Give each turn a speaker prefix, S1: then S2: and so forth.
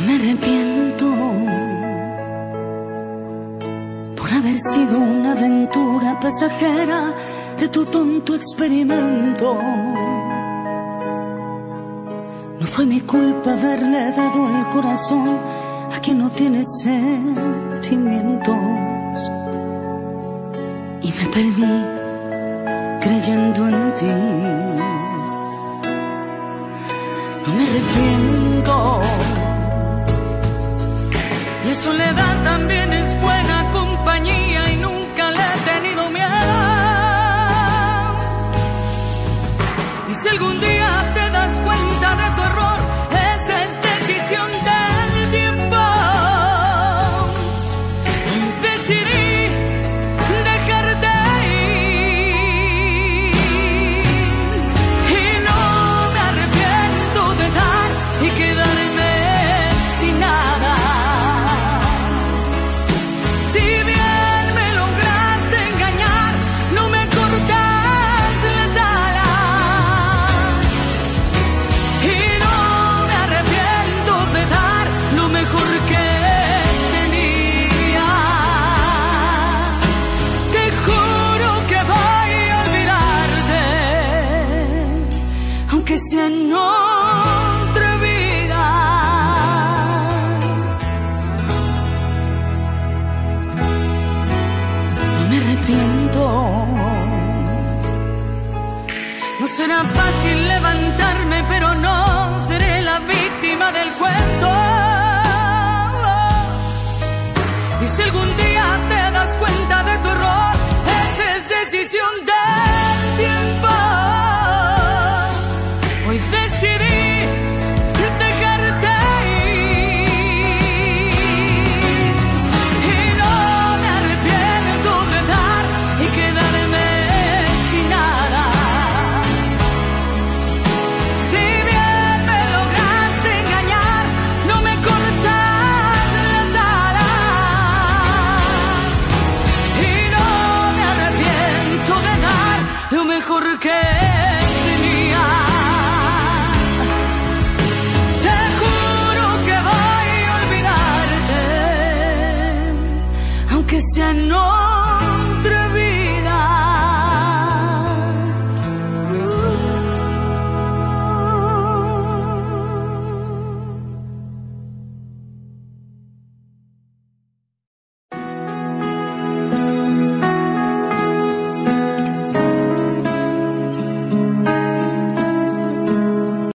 S1: me arrepiento por haber sido una aventura pasajera de tu tonto experimento. No fue mi culpa haberle dado el corazón a quien no tiene sentimientos. Y me perdí creyendo en ti. No me arrepiento. La soledad también es